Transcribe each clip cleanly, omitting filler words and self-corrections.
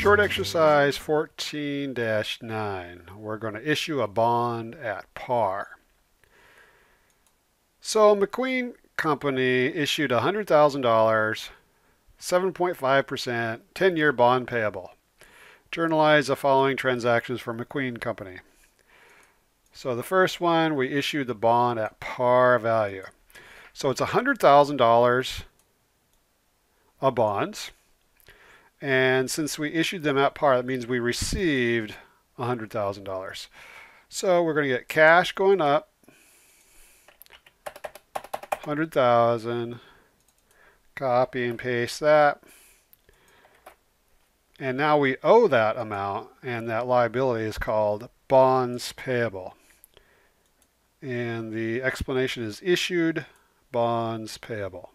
Short exercise 14-9. We're going to issue a bond at par. So McQueen Company issued $100,000, 7.5%, 10-year bond payable. Journalize the following transactions for McQueen Company. So the first one, we issued the bond at par value. So it's $100,000 of bonds. And since we issued them at par, that means we received $100,000. So we're going to get cash going up, 100,000, copy and paste that. And now we owe that amount, and that liability is called bonds payable. And the explanation is issued bonds payable.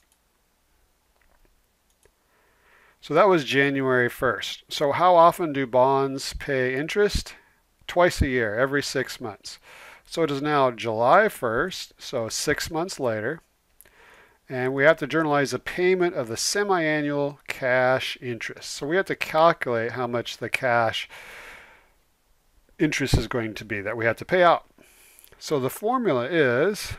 So that was January 1st. So how often do bonds pay interest? Twice a year, every 6 months. So it is now July 1st, so 6 months later. And we have to journalize the payment of the semi-annual cash interest. So we have to calculate how much the cash interest is going to be that we have to pay out. So the formula is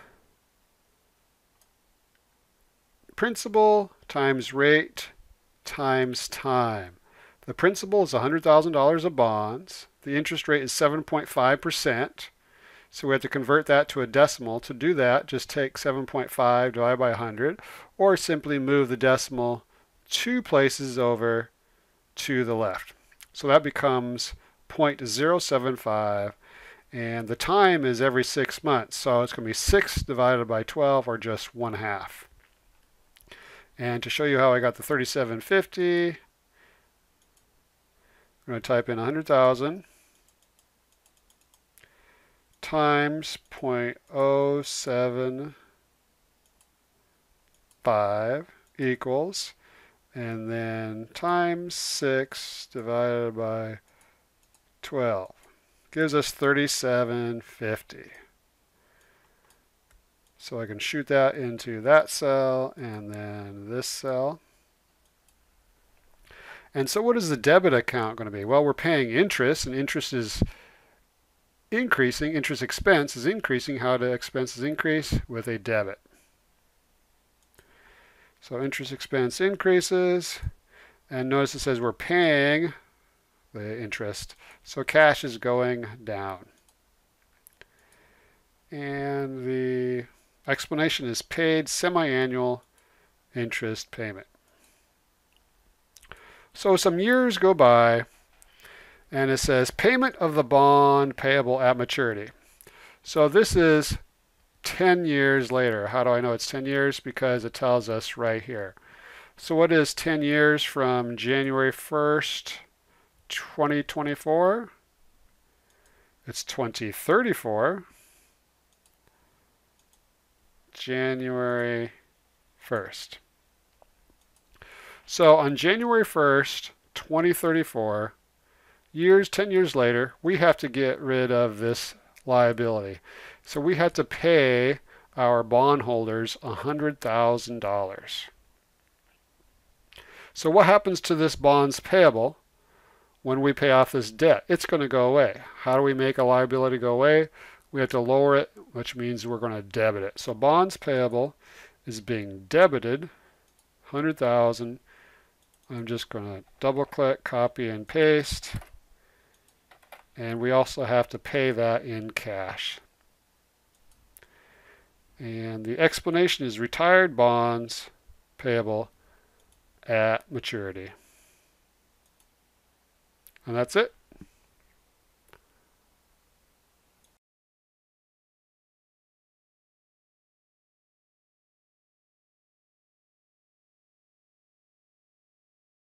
principal times rate times time. The principal is $100,000 of bonds. The interest rate is 7.5%. So we have to convert that to a decimal. To do that, just take 7.5 divided by 100, or simply move the decimal 2 places over to the left. So that becomes 0.075, and the time is every 6 months. So it's going to be 6 divided by 12, or just 1/2. And to show you how I got the 3750, I'm going to type in 100,000 times 0.075 equals, and then times 6 divided by 12 gives us 3750. So I can shoot that into that cell and then this cell. And so what is the debit account going to be? Well, we're paying interest, and interest is increasing. Interest expense is increasing. How do expenses increase? With a debit. So interest expense increases, and notice it says we're paying the interest. So cash is going down. And the explanation is paid semi-annual interest payment. So some years go by, and it says payment of the bond payable at maturity. So this is 10 years later. How do I know it's 10 years? Because it tells us right here. So what is 10 years from January 1st, 2024? It's 2034. January 1st. So on January 1st, 2034, 10 years later, we have to get rid of this liability. So we have to pay our bondholders $100,000. So what happens to this bonds payable when we pay off this debt? It's going to go away. How do we make a liability go away? We have to lower it, which means we're going to debit it. So bonds payable is being debited, 100,000. I'm just going to double click, copy and paste. And we also have to pay that in cash. And the explanation is retired bonds payable at maturity. And that's it.